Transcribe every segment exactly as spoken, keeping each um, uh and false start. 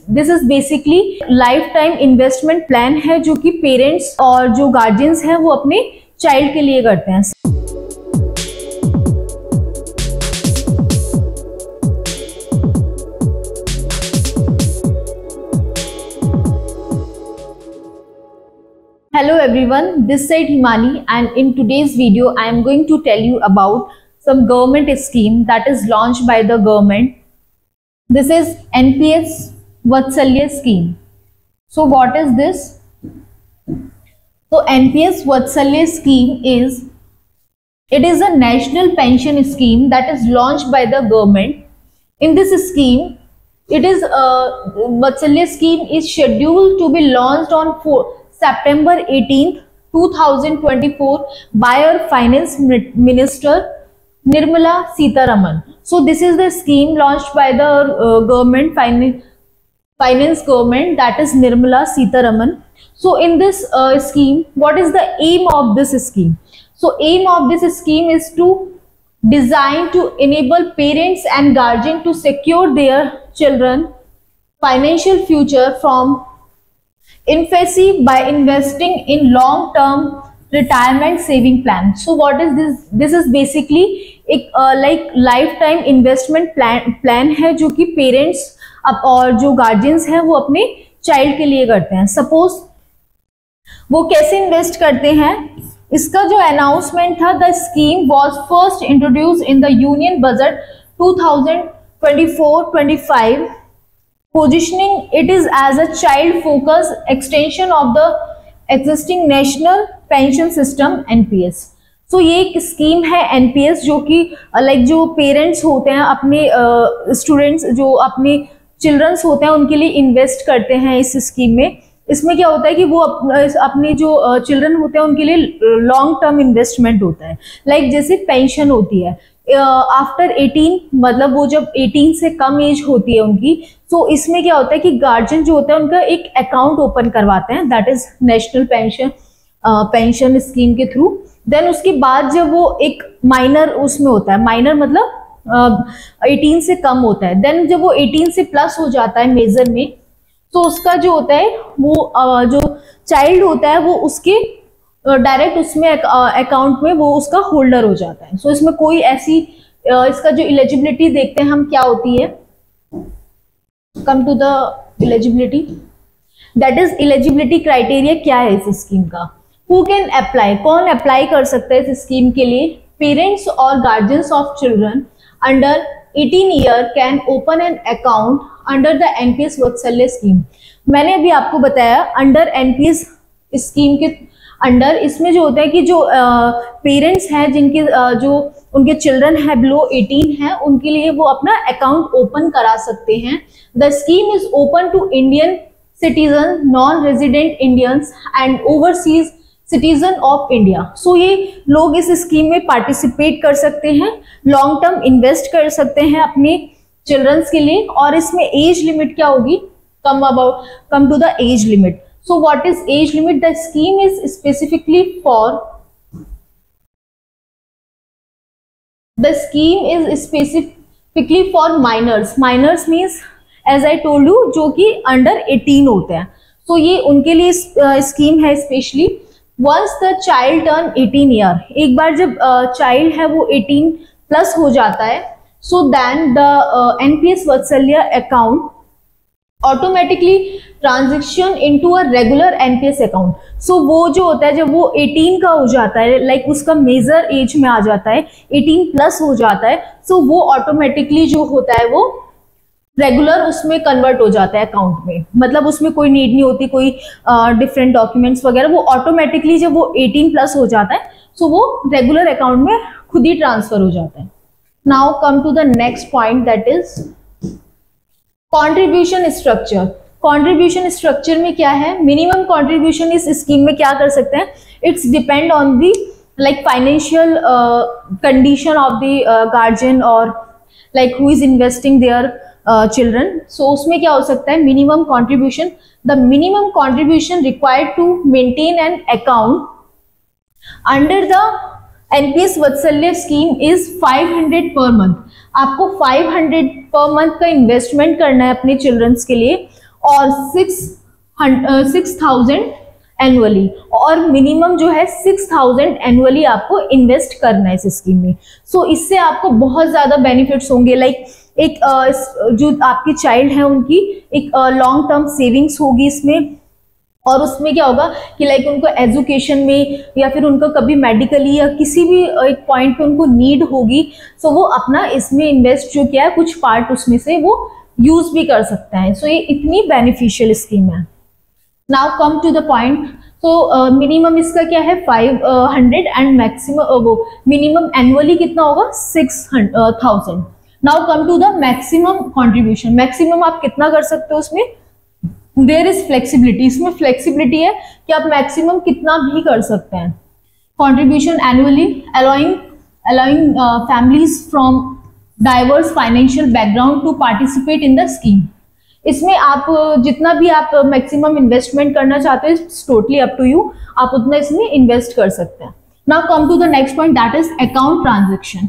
This is basically lifetime investment plan है जो कि पेरेंट्स और जो गार्जियंस हैं वो अपने चाइल्ड के लिए करते हैं। Hello everyone, this side Himani, and in today's video I am going to tell you about some government scheme that is launched by the government. This is N P S Vatsalya scheme. So what is this? So N P S Vatsalya scheme is, it is a national pension scheme that is launched by the government. In this scheme, it is uh, Vatsalya scheme is scheduled to be launched on September eighteenth two thousand twenty-four by our Finance Minister Nirmala Sitharaman. So this is the scheme launched by the uh, government finance finance government, that is Nirmala Sitharaman. So in this uh, scheme, what is the aim of this scheme? So aim of this scheme is to design to enable parents and guardian to secure their children financial future from infancy by investing in long term retirement saving plan. So what is this? This is basically एक uh, like lifetime investment plan plan है जो कि parents और जो guardians हैं वो अपने child के लिए करते हैं। सपोज वो कैसे इन्वेस्ट करते हैं, इसका जो अनाउंसमेंट था, the scheme was first introduce in the union budget two thousand twenty four twenty five, positioning it is as a child focused extension of the existing national pension system N P S. so ये एक scheme है N P S जो कि like जो parents होते हैं अपने students uh, जो अपने चिल्ड्रंस होते हैं उनके लिए इन्वेस्ट करते हैं इस स्कीम में। इसमें क्या होता है कि वो अप, अपने जो चिल्ड्रन uh, होते हैं उनके लिए लॉन्ग टर्म इन्वेस्टमेंट होता है। लाइक like जैसे पेंशन होती है आफ्टर uh, एटीन, मतलब वो जब एटीन से कम एज होती है उनकी, तो इसमें क्या होता है कि गार्जियन जो होता है उनका एक अकाउंट ओपन करवाते हैं, that is national pension pension scheme के थ्रू। देन उसके बाद जब वो एक माइनर उसमें होता है, माइनर मतलब एटीन uh, से कम होता है, देन जब वो एटीन से प्लस हो जाता है मेजर में, तो उसका जो होता है वो uh, जो चाइल्ड होता है वो उसके डायरेक्ट uh, उसमें अकाउंट uh, में वो उसका होल्डर हो जाता है। सो so, इसमें कोई ऐसी uh, इसका जो एलिजिबिलिटी देखते हैं हम क्या होती है, come to the eligibility, that is eligibility criteria क्या है इस स्कीम का। हु कैन अप्लाई, कौन अप्लाई कर सकता है इस स्कीम के लिए? पेरेंट्स और guardians of children under eighteen year can open an account under the N P S Vatsalya scheme. मैंने अभी आपको बताया under N P S scheme के अंडर, इसमें जो होता है कि जो पेरेंट्स uh, हैं जिनके uh, जो उनके चिल्ड्रन है बिलो एटीन है, उनके लिए वो अपना अकाउंट ओपन करा सकते हैं। The scheme is open to Indian citizen, non resident Indians and overseas citizen of India. So ये लोग इस स्कीम में पार्टिसिपेट कर सकते हैं, लॉन्ग टर्म इन्वेस्ट कर सकते हैं अपने चिल्ड्रंस के लिए। और इसमें एज लिमिट क्या होगी, come about come to the age limit. So what is age limit? The scheme is specifically for the scheme is specifically for minors. Minors means as I told you जो कि under eighteen होते हैं। So ये उनके लिए scheme uh, है specially. Once the child turn eighteen year, एक बार जब चाइल्ड uh, है वो एटीन प्लस हो जाता है, so then the uh, N P S Vatsalya account automatically transaction into a regular N P S account. So वो जो होता है जब वो एटीन का हो जाता है, लाइक like उसका मेजर एज में आ जाता है, एटीन प्लस हो जाता है, सो so वो ऑटोमेटिकली जो होता है वो रेगुलर उसमें कन्वर्ट हो जाता है अकाउंट में। मतलब उसमें कोई नीड नहीं होती कोई डिफरेंट uh, डॉक्यूमेंट्स वगैरह, वो ऑटोमेटिकली जब वो एटीन प्लस हो जाता है सो so वो रेगुलर अकाउंट में खुद ही ट्रांसफर हो जाता है। Now come to the next point, that is contribution structure. Contribution structure में क्या है, मिनिमम कंट्रीब्यूशन इस स्कीम में क्या कर सकते हैं, it's depend on the like financial condition of the guardian और like who is investing their children. So उसमें क्या हो सकता है, minimum contribution, the minimum contribution required to maintain an account under the N P S Vatsalya scheme is five hundred per month. आपको five hundred per month का investment करना है अपने चिल्ड्रंस के लिए, और सिक्स सिक्स थाउजेंड एनुअली, और minimum जो है सिक्स थाउजेंड एनुअली आपको इन्वेस्ट करना है इस स्कीम में। सो so, इससे आपको बहुत ज्यादा बेनिफिट्स होंगे। लाइक एक uh, जो आपके चाइल्ड है उनकी एक लॉन्ग टर्म सेविंग्स होगी इसमें, और उसमें क्या होगा कि लाइक उनको एजुकेशन में या फिर उनको कभी मेडिकली या किसी भी एक पॉइंट पे उनको नीड होगी, सो वो अपना इसमें इन्वेस्ट जो किया है कुछ पार्ट उसमें से वो यूज भी कर सकते हैं। सो so, ये इतनी बेनिफिशियल स्कीम है। Now come to the point. तो मिनिमम इसका क्या है फाइव हंड्रेड एंड मैक्सिमम वो मिनिमम एनुअली कितना होगा six thousand. Now come to the maximum contribution. Maximum आप कितना कर सकते हो उसमें, देयर इज फ्लेक्सिबिलिटी, इसमें फ्लेक्सिबिलिटी है कि आप मैक्सिमम कितना भी कर सकते हैं। Contribution annually allowing allowing families from diverse financial background to participate in the scheme. इसमें आप जितना भी आप मैक्सिमम इन्वेस्टमेंट करना चाहते हो it's totally up to you, आप उतना इसमें इन्वेस्ट कर सकते हैं। Now come to the next point, that is account transaction.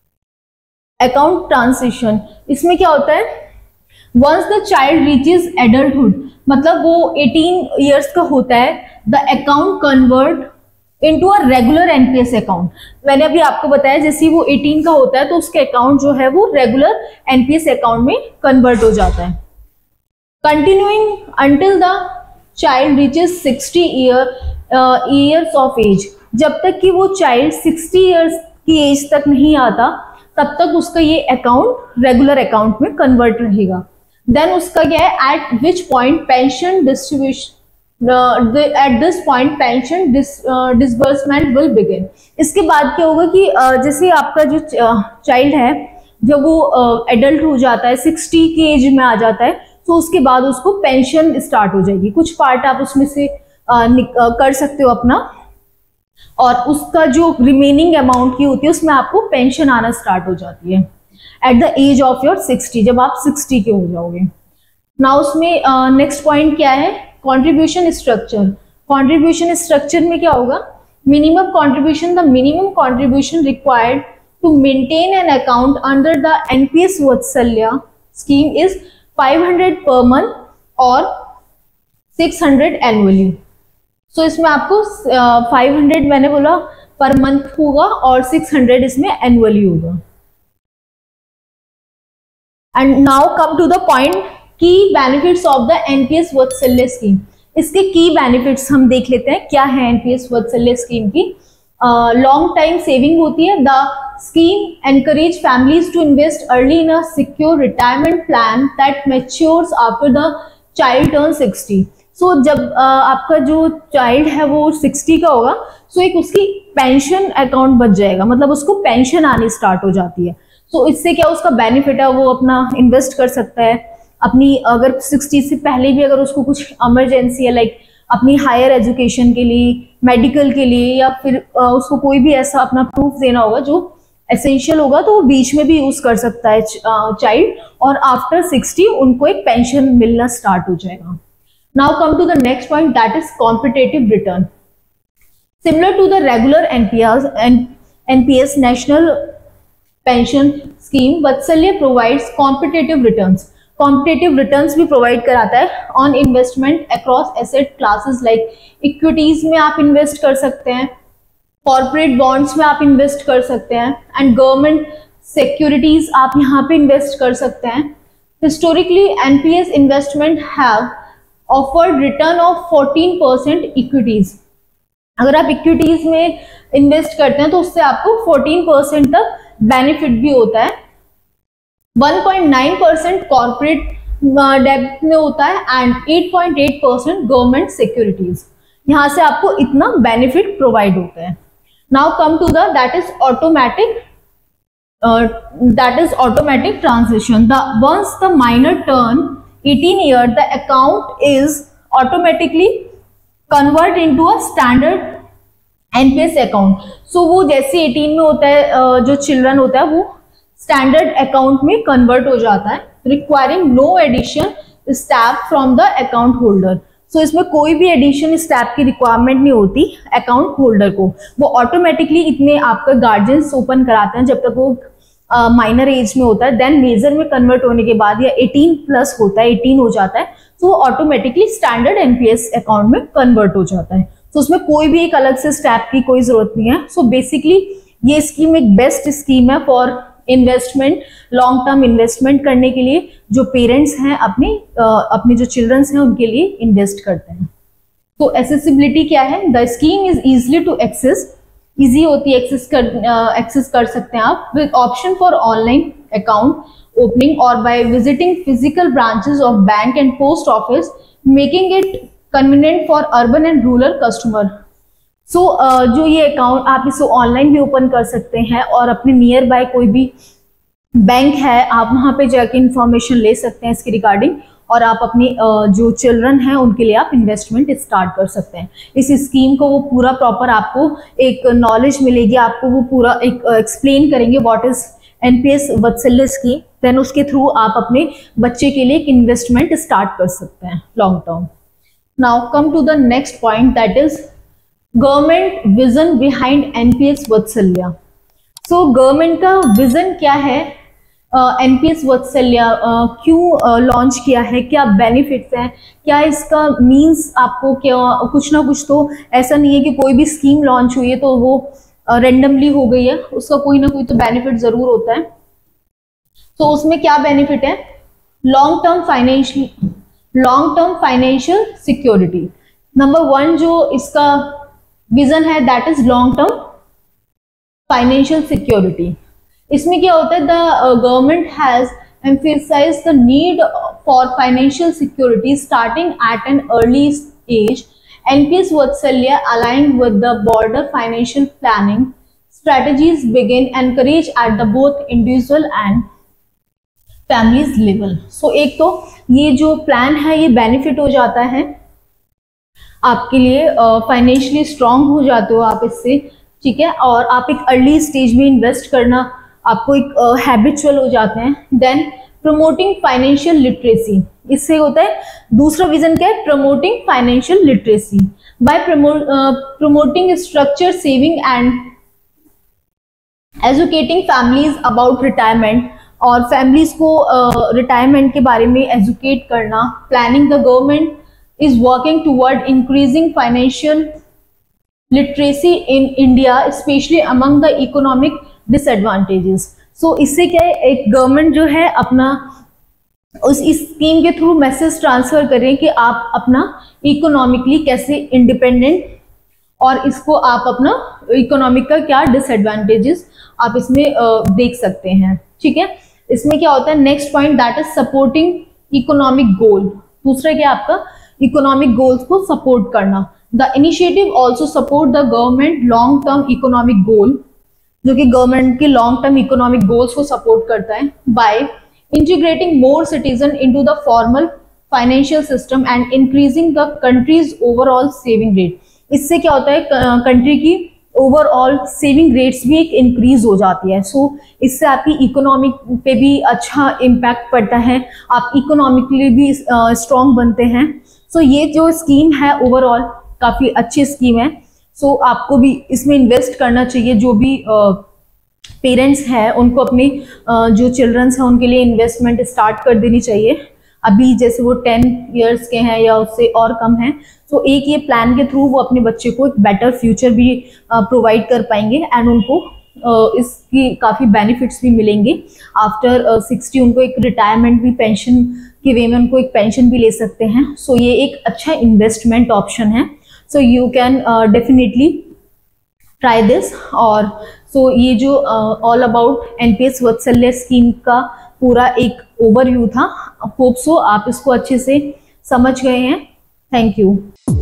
Account transition, इसमें क्या होता है, once the child reaches adulthood, मतलब वो एटीन इयर्स का होता है, the account convert into a regular NPS account. मैंने अभी आपको बताया जैसे वो एटीन का होता है तो उसके अकाउंट जो है वो रेगुलर एनपीएस अकाउंट में कन्वर्ट हो जाता है। Continuing until the child reaches sixty year years of age, जब तक कि वो चाइल्ड सिक्सटी ईयर्स की एज तक नहीं आता तब तक उसका ये अकाउंट रेगुलर अकाउंट में कन्वर्ट रहेगा। देन उसका क्या है, at which point pension distribution at this point pension disbursement will begin. इसके बाद क्या होगा कि uh, जैसे आपका जो चाइल्ड uh, है जब वो एडल्ट uh, हो जाता है, सिक्सटी की एज में आ जाता है, तो उसके बाद उसको पेंशन स्टार्ट हो जाएगी। कुछ पार्ट आप उसमें से uh, uh, कर सकते हो अपना, और उसका जो रिमेनिंग अमाउंट की होती है उसमें आपको पेंशन आना स्टार्ट हो जाती है at the age of your sixty, जब आप सिक्सटी के हो जाओगे। ना उसमें नेक्स्ट पॉइंट क्या है, कंट्रीब्यूशन स्ट्रक्चर। कंट्रीब्यूशन स्ट्रक्चर में क्या होगा, minimum contribution, the minimum contribution required to maintain an account under the NPS Vatsalya scheme is five hundred per month और सिक्स हंड्रेड एनुअली। सो इसमें आपको फाइव हंड्रेड मैंने बोला पर मंथ होगा और सिक्स हंड्रेड इसमें एनुअली होगा। And now come to the point, key benefits of the NPS Vatsalya scheme. इसके की बेनिफिट्स हम देख लेते हैं क्या है एनपीएस वात्सल्य स्कीम की। लॉन्ग टाइम सेविंग होती है। The scheme encourage families to invest early in a secure retirement plan that matures after the child turn sixty. So so, जब uh, आपका जो चाइल्ड है वो सिक्सटी का होगा, सो so एक उसकी पेंशन अकाउंट बच जाएगा, मतलब उसको पेंशन आनी स्टार्ट हो जाती है। सो so, इससे क्या उसका बेनिफिट है, वो अपना इन्वेस्ट कर सकता है अपनी, अगर सिक्सटी से पहले भी अगर उसको कुछ इमरजेंसी है लाइक अपनी हायर एजुकेशन के लिए, मेडिकल के लिए, या फिर uh, उसको कोई भी ऐसा अपना प्रूफ देना होगा जो एसेंशियल होगा, तो वो बीच में भी यूज कर सकता है चाइल्ड, और आफ्टर सिक्सटी उनको एक पेंशन मिलना स्टार्ट हो जाएगा। Now come to the next point, that is competitive return. Similar to the regular N P S and N P S National Pension Scheme, Vatsalya provides competitive returns. Competitive returns भी provide कराता है on investment across asset classes like equities में आप invest कर सकते हैं, corporate bonds में आप invest कर सकते हैं, and government securities आप यहाँ पे invest कर सकते हैं। Historically, N P S investment have offered return of fourteen percent equities. अगर आप इक्विटीज में इन्वेस्ट करते हैं तो उससे आपको फोर्टीन परसेंट तक बेनिफिट भी होता है। One point nine percent corporate डेब्ट में होता है and eight point eight percent government securities. यहां से आपको इतना बेनिफिट प्रोवाइड होता है। Now come to the that is automatic that is automatic transition. The once the minor turn eighteen year, the account is automatically convert into a standard N P S account. So वो जैसे eighteen में होता है, जो children होता है वो standard account में कन्वर्ट हो जाता है, requiring no addition step from the account holder. So इसमें कोई भी एडिशन स्टैप की रिक्वायरमेंट नहीं होती अकाउंट होल्डर को, वो ऑटोमेटिकली इतने आपका गार्जियंस ओपन कराते हैं जब तक वो माइनर uh, एज में होता है। देन मेजर में कन्वर्ट होने के बाद या एटीन प्लस होता है, एटीन हो जाता है, तो ऑटोमेटिकली स्टैंडर्ड एनपीएस अकाउंट में कन्वर्ट हो जाता है। तो उसमें कोई भी एक अलग से स्टेप की कोई जरूरत नहीं है। सो बेसिकली ये स्कीम एक बेस्ट स्कीम है for investment, long term investment करने के लिए, जो पेरेंट्स हैं अपने अपने जो चिल्ड्रंस हैं उनके लिए इन्वेस्ट करते हैं। तो एसेसिबिलिटी क्या है? The scheme is easily to access, easy होती है, एक्सेस कर एक्सेस uh, कर सकते हैं आप, with option for online account opening और by visiting physical branches of bank and post office, making it convenient for urban and rural customer. So जो ये अकाउंट आप इसे ऑनलाइन भी ओपन कर सकते हैं और अपने नियर बाय कोई भी बैंक है आप वहां पे जाके इंफॉर्मेशन ले सकते हैं इसके रिगार्डिंग, और आप अपनी जो चिल्ड्रन हैं उनके लिए आप इन्वेस्टमेंट स्टार्ट कर सकते हैं। इस स्कीम को वो पूरा प्रॉपर आपको एक नॉलेज मिलेगी, आपको वो पूरा एक एक्सप्लेन करेंगे what is NPS Vatsalya scheme, then उसके थ्रू आप अपने बच्चे के लिए एक इन्वेस्टमेंट स्टार्ट कर सकते हैं long term. Now come to the next point, that is government vision behind NPS Vatsalya. So government का विजन क्या है, एनपीएस वात्सल्य क्यों लॉन्च किया है, क्या बेनिफिट्स हैं, क्या इसका मींस आपको क्या, कुछ ना कुछ तो ऐसा नहीं है कि कोई भी स्कीम लॉन्च हुई है तो वो रेंडमली हो गई है, उसका कोई ना कोई तो बेनिफिट जरूर होता है। तो उसमें क्या बेनिफिट है? Long term financial long term financial security. Number one जो इसका विजन है that is long term financial security. इसमें क्या होता है, the government has emphasized the need for financial security starting at an early age. N P S Vatsalya, aligned with the broader financial planning strategies, begin encourage at the both individual and families level. So एक तो ये जो plan है ये benefit हो जाता है आपके लिए, फाइनेंशियली uh, स्ट्रांग हो जाते हो आप इससे, ठीक है, और आप एक अर्ली स्टेज में इन्वेस्ट करना आपको एक हैबिचुअल uh, हो जाते हैं। देन प्रमोटिंग फाइनेंशियल लिटरेसी, इससे होता है दूसरा विजन क्या है, promoting financial literacy by promoting structure saving and educating families about retirement, और फैमिलीज को रिटायरमेंट uh, के बारे में एजुकेट करना। Planning the government is working toward increasing financial literacy in India specially among the economic disadvantages. So इससे क्या है, एक गवर्नमेंट जो है अपना उस इस स्कीम के थ्रू मैसेज ट्रांसफर करें कि आप अपना इकोनॉमिकली कैसे इंडिपेंडेंट, और इसको आप अपना इकोनॉमिक का क्या डिसएडवांटेजेस आप इसमें uh, देख सकते हैं, ठीक है। इसमें क्या होता है, next point that is supporting economic goal. दूसरा क्या आपका इकोनॉमिक गोल्स को सपोर्ट करना। The initiative also support the government long term economic goal, जो कि गवर्नमेंट के लॉन्ग टर्म इकोनॉमिक गोल्स को सपोर्ट करता है, by integrating more citizen into the formal financial system and increasing the country's overall saving rate. इससे क्या होता है, कंट्री की ओवरऑल सेविंग रेट्स भी एक इंक्रीज हो जाती है। सो so, इससे आपकी इकोनॉमिक पे भी अच्छा इम्पैक्ट पड़ता है, आप इकोनॉमिकली भी स्ट्रॉन्ग बनते हैं। सो so, ये जो स्कीम है ओवरऑल काफी अच्छी स्कीम है। सो so, आपको भी इसमें इन्वेस्ट करना चाहिए। जो भी पेरेंट्स uh, हैं उनको अपने uh, जो चिल्ड्रंस हैं उनके लिए इन्वेस्टमेंट स्टार्ट कर देनी चाहिए। अभी जैसे वो टेन इयर्स के हैं या उससे और कम हैं, तो एक ये प्लान के थ्रू वो अपने बच्चे को एक बेटर फ्यूचर भी प्रोवाइड uh, कर पाएंगे एंड उनको uh, इसकी काफ़ी बेनिफिट्स भी मिलेंगे। आफ्टर सिक्सटी uh, उनको एक रिटायरमेंट भी पेंशन के वे में उनको एक पेंशन भी ले सकते हैं। सो so, ये एक अच्छा इन्वेस्टमेंट ऑप्शन है। So you can definitely try this. और सो so, ये जो all about NPS Vatsalya scheme का पूरा एक ओवरव्यू था। होप सो आप इसको अच्छे से समझ गए हैं। Thank you.